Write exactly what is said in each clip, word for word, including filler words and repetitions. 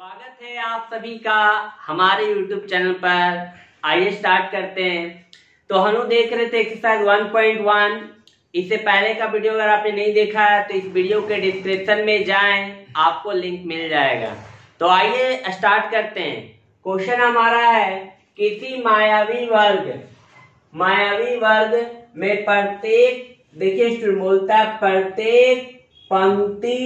स्वागत है आप सभी का हमारे YouTube चैनल पर। आइए स्टार्ट करते हैं। तो हम लोग देख रहे थे एक्सरसाइज वन पॉइंट वन। इससे पहले का वीडियो अगर आपने नहीं देखा है तो इस वीडियो के डिस्क्रिप्शन में जाएं, आपको लिंक मिल जाएगा। तो आइए स्टार्ट करते हैं। क्वेश्चन हमारा है किसी मायावी वर्ग मायावी वर्ग में प्रत्येक, देखिए स्टूडेंट बोलता है प्रत्येक पंक्ति,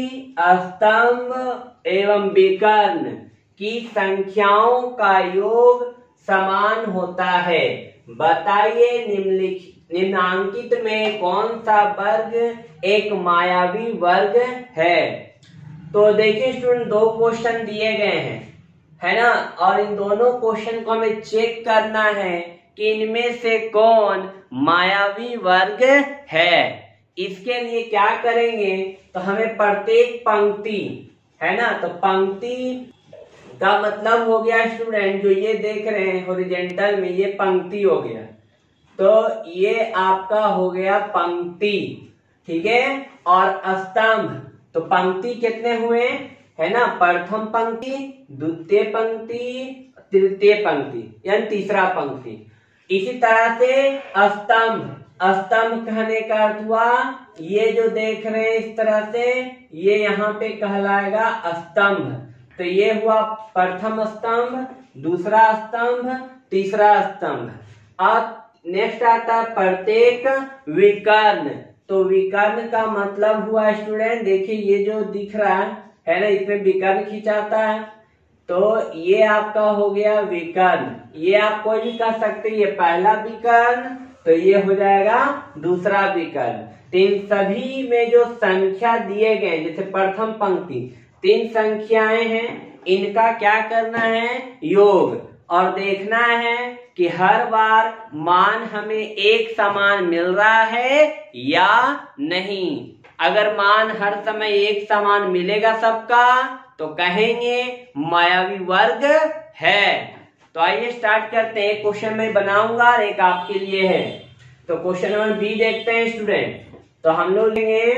स्तंभ एवं विकर्ण की संख्याओं का योग समान होता है। बताइए निम्नलिखित निम्नांकित में कौन सा वर्ग एक मायावी वर्ग है। तो देखिए स्टूडेंट दो क्वेश्चन दिए गए हैं, है ना, और इन दोनों क्वेश्चन को हमें चेक करना है कि इनमें से कौन मायावी वर्ग है। इसके लिए क्या करेंगे, तो हमें प्रत्येक पंक्ति, है ना, तो पंक्ति का मतलब हो गया स्टूडेंट जो ये देख रहे हैं हॉरिजॉन्टल में, ये पंक्ति हो गया। तो ये आपका हो गया पंक्ति, ठीक है। और स्तंभ, तो पंक्ति कितने हुए, है ना, प्रथम पंक्ति, द्वितीय पंक्ति, तृतीय पंक्ति यानी तीसरा पंक्ति। इसी तरह से स्तंभ, स्तंभ कहने का अर्थ हुआ ये जो देख रहे हैं इस तरह से, ये यहाँ पे कहलाएगा स्तंभ। तो ये हुआ प्रथम स्तंभ, दूसरा स्तंभ, तीसरा स्तंभ। अब नेक्स्ट आता है प्रत्येक विकर्ण। तो विकर्ण का मतलब हुआ स्टूडेंट, देखिए ये जो दिख रहा है, है ना, इसमें विकर्ण खिंचाता है, तो ये आपका हो गया विकर्ण। ये आप कोई भी कर सकते हैं, ये पहला विकर्ण, तो ये हो जाएगा दूसरा विकर्ण। तीन सभी में जो संख्या दिए गए, जैसे प्रथम पंक्ति तीन संख्याएं हैं, इनका क्या करना है, योग, और देखना है कि हर बार मान हमें एक समान मिल रहा है या नहीं। अगर मान हर समय एक समान मिलेगा सबका तो कहेंगे मायावी वर्ग है। तो आइए स्टार्ट करते हैं। क्वेश्चन मैं बनाऊंगा और एक आपके लिए है। तो क्वेश्चन नंबर बी देखते हैं स्टूडेंट। तो हम लोग लेंगे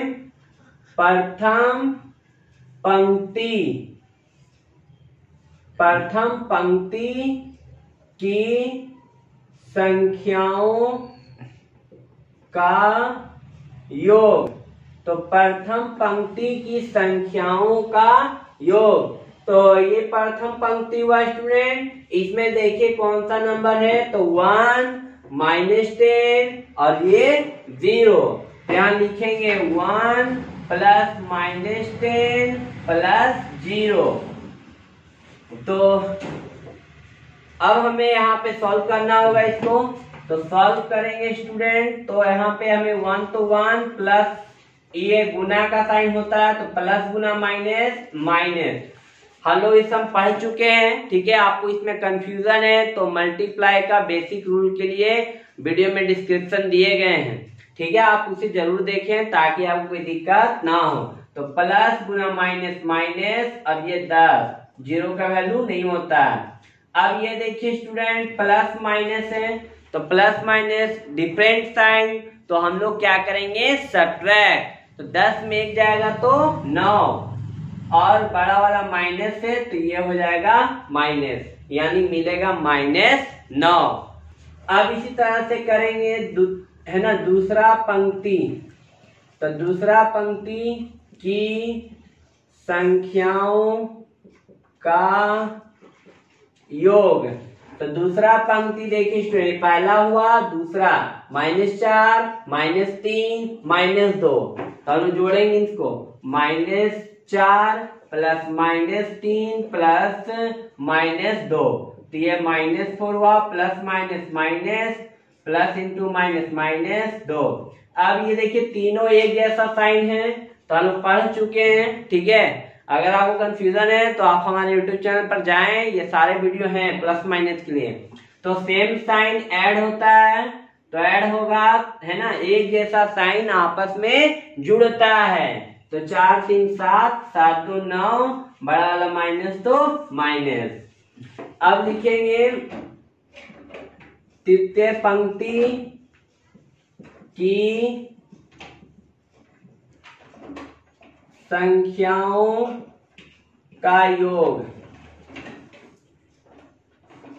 प्रथम पंक्ति, प्रथम पंक्ति की संख्याओं का योग। तो प्रथम पंक्ति की संख्याओं का योग, तो ये प्रथम पंक्ति हुआ स्टूडेंट। इसमें देखिए कौन सा नंबर है, तो वन, माइनस टेन और ये जीरो। यहाँ लिखेंगे one plus minus ten plus zero. तो अब हमें यहाँ पे सॉल्व करना होगा इसको। तो सॉल्व करेंगे स्टूडेंट, तो यहाँ पे हमें वन तो वन प्लस, ये गुना का साइन होता है, तो प्लस गुना माइनस माइनस। हम लोग इस हम पढ़ चुके हैं, ठीक है। आपको इसमें कंफ्यूजन है तो मल्टीप्लाई का बेसिक रूल के लिए वीडियो में डिस्क्रिप्शन दिए गए हैं, ठीक है। आप उसे जरूर देखें ताकि आपको कोई दिक्कत ना हो। तो प्लस गुना माइनस माइनस, अब ये दस, जीरो का वैल्यू नहीं होता है। अब ये देखिए स्टूडेंट प्लस माइनस है, तो प्लस माइनस डिफरेंट साइन, तो हम लोग क्या करेंगे, सब्ट्रैक्ट। तो दस में एक जाएगा तो नौ, और बड़ा वाला माइनस है तो ये हो जाएगा माइनस, यानी मिलेगा माइनस नौ। अब इसी तरह से करेंगे, है ना, दूसरा पंक्ति। तो दूसरा पंक्ति की संख्याओं का योग। तो दूसरा पंक्ति देखिए स्टूडेंट, पहला हुआ, दूसरा माइनस चार, माइनस तीन, माइनस दो। तो हम जोड़ेंगे इसको, माइनस चार प्लस माइनस तीन प्लस माइनस दो, तो ये माइनस फोर हुआ, plus minus minus plus into minus minus दो। अब ये देखिए तीनों एक जैसा साइन है, तो हम पढ़ चुके हैं, ठीक है। अगर आपको कंफ्यूजन है तो आप हमारे यूट्यूब चैनल पर जाएं, ये सारे वीडियो हैं प्लस माइनस के लिए। तो सेम साइन ऐड होता है, तो ऐड होगा, है ना, एक जैसा साइन आपस में जुड़ता है। तो चार तीन सात, सात दो नौ, बड़ा वाला माइनस तो माइनस। अब लिखेंगे तृतीय पंक्ति की संख्याओं का योग।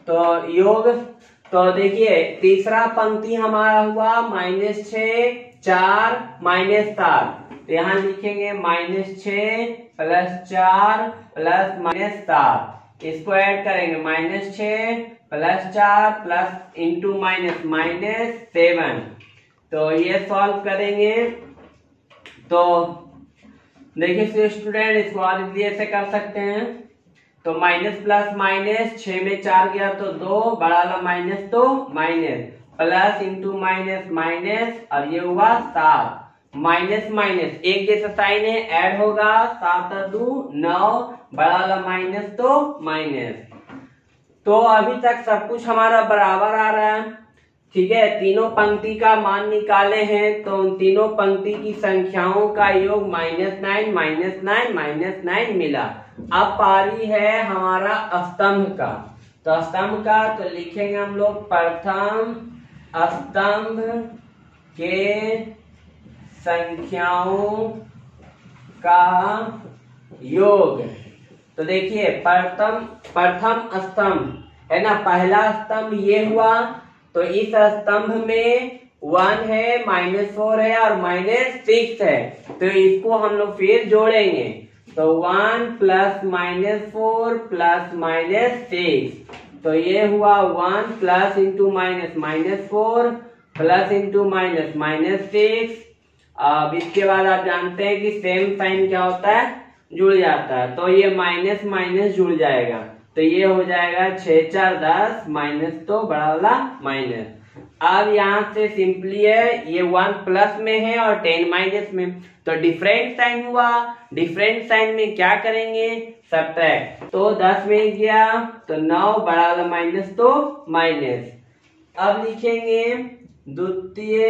तो योग, तो देखिए तीसरा पंक्ति हमारा हुआ माइनस छ, चार माइनस सात, तो यहाँ लिखेंगे माइनस छ प्लस चार प्लस माइनस सात, इसको ऐड करेंगे माइनस छ प्लस चार plus into minus minus seven. तो ये सॉल्व करेंगे तो देखिए स्टूडेंट इसको और इजीली ऐसे कर सकते हैं। तो माइनस प्लस माइनस, छह में चार गया तो दो, बड़ा वाला माइनस तो minus, plus into minus minus, और ये हुआ सात, माइनस माइनस एक जैसा साइन है, ऐड होगा, सात दो नौ, बड़ा वाला माइनस तो माइनस। तो अभी तक सब कुछ हमारा बराबर आ रहा है, ठीक है। तीनों पंक्ति का मान निकाले हैं तो उन तीनों पंक्ति की संख्याओं का योग minus nine minus nine minus nine मिला। अब पारी है हमारा स्तंभ का, तो स्तंभ का तो लिखेंगे हम लोग प्रथम स्तंभ के संख्याओं का योग। तो देखिए प्रथम प्रथम स्तंभ है ना, पहला स्तंभ ये हुआ, तो इस स्तंभ में वन है, माइनस फोर है और माइनस सिक्स है, तो इसको हम लोग फिर जोड़ेंगे। तो one plus minus four plus minus six, तो ये हुआ one plus into minus minus four plus into minus minus six. अब इसके बाद आप जानते हैं कि सेम साइन क्या होता है, जुड़ जाता है, तो ये माइनस माइनस जुड़ जाएगा, तो ये हो जाएगा छह चार दस, माइनस तो बड़ा वाला माइनस। अब यहाँ से सिंपली है, ये वन प्लस में है और टेन माइनस में, तो डिफरेंट साइन हुआ, डिफरेंट साइन में क्या करेंगे, सब्ट्रैक्ट, तो दस में गया तो नौ, बड़ा वाला माइनस तो माइनस। अब लिखेंगे द्वितीय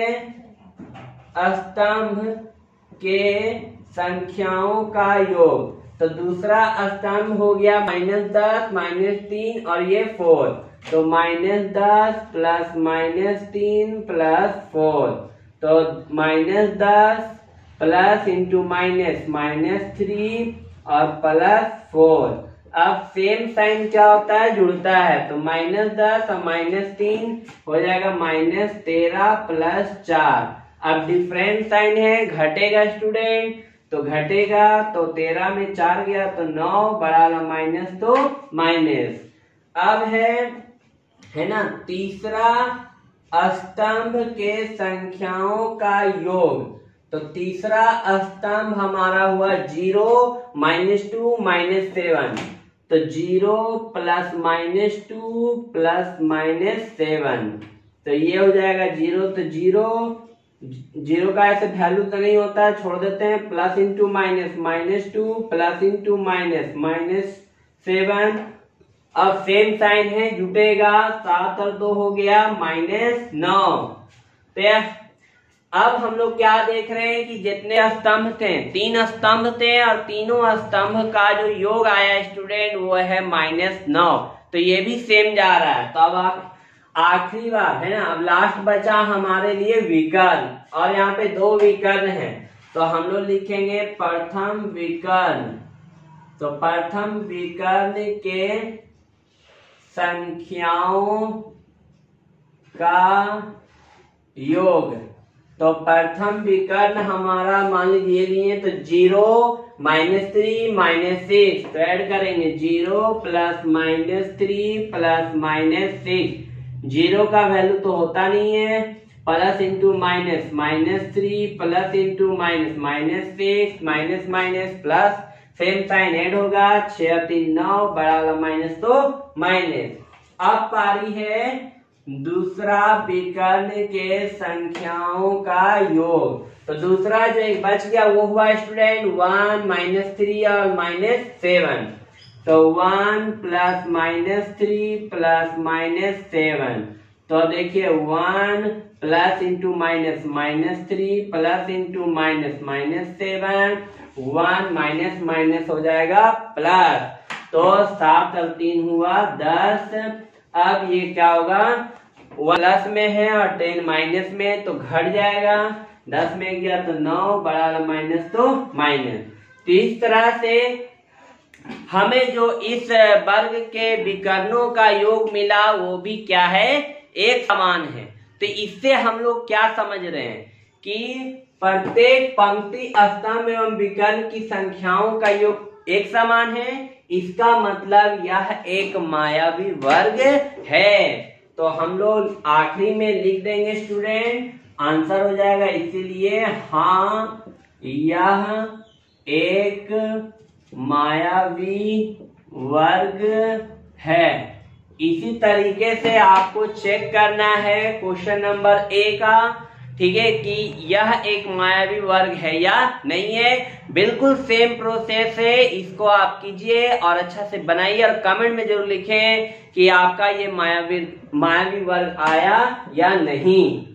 स्तंभ के संख्याओं का योग, तो दूसरा स्तंभ हो गया माइनस दस माइनस तीन और ये फोर, तो माइनस दस प्लस माइनस तीन प्लस फोर, तो माइनस दस plus into minus minus three और प्लस फोर। अब सेम साइन क्या होता है, जुड़ता है, तो माइनस दस और माइनस तीन हो जाएगा माइनस तेरह प्लस चार। अब डिफरेंट साइन है, घटेगा स्टूडेंट, तो घटेगा, तो तेरह में चार गया तो नौ, बड़ा वाला माइनस तो माइनस। अब है है ना तीसरा स्तंभ के संख्याओं का योग, तो तीसरा स्तंभ हमारा हुआ zero minus two minus seven, तो zero plus minus two plus minus seven, तो ये हो जाएगा जीरो, तो जीरो जीरो का ऐसे वैल्यू तो नहीं होता है, छोड़ देते हैं, plus into minus minus two plus into minus minus seven. अब सेम साइन है, जुटेगा, सात और दो हो गया माइनस नौ। तो अब हम लोग क्या देख रहे हैं कि जितने स्तंभ थे, तीन स्तंभ थे और तीनों स्तंभ का जो योग आया स्टूडेंट वो है माइनस नौ, तो ये भी सेम जा रहा है। तो अब आप आखिरी बार है ना, अब लास्ट बचा हमारे लिए विकर्ण, और यहाँ पे दो विकर्ण है, तो हम लोग लिखेंगे प्रथम विकर्ण, तो प्रथम विकर्ण के संख्याओं का योग। तो प्रथम विकर्ण हमारा मान लीजिए लिए, तो zero minus three minus six, तो ऐड करेंगे zero plus minus three plus minus six, zero का वैल्यू तो होता नहीं है, plus into minus minus three plus into minus minus six minus minus plus, same sign add होगा, छह तीन नौ, बड़ा वाला माइनस तो माइनस। अब पारी है दूसरा विकर्ण के संख्याओं का योग, तो दूसरा जो एक बच गया वो हुआ स्टूडेंट वन माइनस थ्री और माइनस सेवन, तो one plus minus three plus minus seven, तो देखिए one plus into minus minus three plus into minus minus seven, one minus minus हो जाएगा प्लस, तो सात और तीन हुआ दस। अब ये क्या होगा, प्लस में है और टेन माइनस में, तो घट जाएगा, दस में गया तो नौ, बड़ा वाला माइनस तो माइनस। तो इस तरह से हमें जो इस वर्ग के विकर्णों का योग मिला वो भी क्या है, एक समान है। तो इससे हम लोग क्या समझ रहे हैं कि प्रत्येक पंक्ति स्तंभ एवं विकर्ण की संख्याओं का योग एक समान है। इसका मतलब यह एक मायावी वर्ग है। तो हम लोग आखिरी में लिख देंगे स्टूडेंट, आंसर हो जाएगा इसीलिए हाँ यह एक मायावी वर्ग है। इसी तरीके से आपको चेक करना है क्वेश्चन नंबर ए का, ठीक है, कि यह एक मायावी वर्ग है या नहीं है। बिल्कुल सेम प्रोसेस है, इसको आप कीजिए और अच्छा से बनाइए और कमेंट में जरूर लिखें कि आपका ये मायावी मायावी वर्ग आया या नहीं।